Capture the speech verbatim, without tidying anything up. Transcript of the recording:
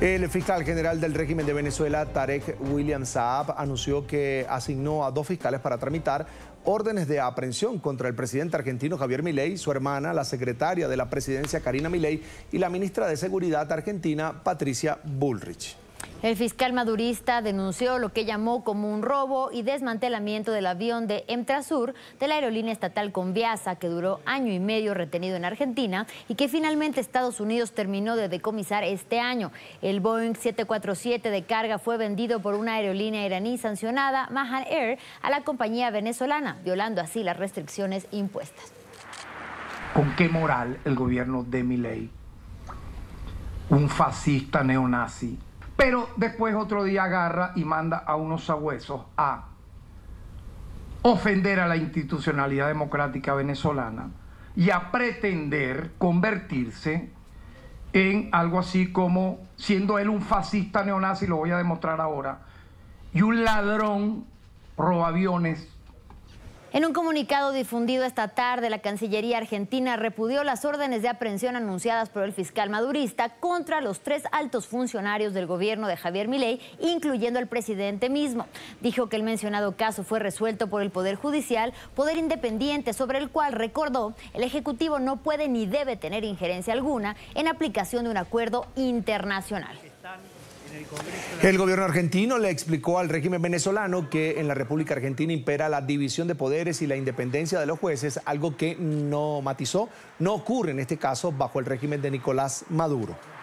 El fiscal general del régimen de Venezuela, Tarek William Saab, anunció que asignó a dos fiscales para tramitar órdenes de aprehensión contra el presidente argentino Javier Milei, su hermana, la secretaria de la presidencia Karina Milei y la ministra de Seguridad argentina Patricia Bullrich. El fiscal madurista denunció lo que llamó como un robo y desmantelamiento del avión de Emtrasur de la aerolínea estatal Conviasa, que duró año y medio retenido en Argentina y que finalmente Estados Unidos terminó de decomisar este año. El Boeing siete cuatro siete de carga fue vendido por una aerolínea iraní sancionada, Mahan Air, a la compañía venezolana, violando así las restricciones impuestas. ¿Con qué moral el gobierno de Milei, un fascista neonazi? Pero después otro día agarra y manda a unos sabuesos a ofender a la institucionalidad democrática venezolana y a pretender convertirse en algo así como, siendo él un fascista neonazi, lo voy a demostrar ahora, y un ladrón robaaviones. En un comunicado difundido esta tarde, la Cancillería argentina repudió las órdenes de aprehensión anunciadas por el fiscal madurista contra los tres altos funcionarios del gobierno de Javier Milei, incluyendo al presidente mismo. Dijo que el mencionado caso fue resuelto por el Poder Judicial, poder independiente sobre el cual, recordó, el Ejecutivo no puede ni debe tener injerencia alguna en aplicación de un acuerdo internacional. El gobierno argentino le explicó al régimen venezolano que en la República Argentina impera la división de poderes y la independencia de los jueces, algo que no matizó, no ocurre en este caso bajo el régimen de Nicolás Maduro.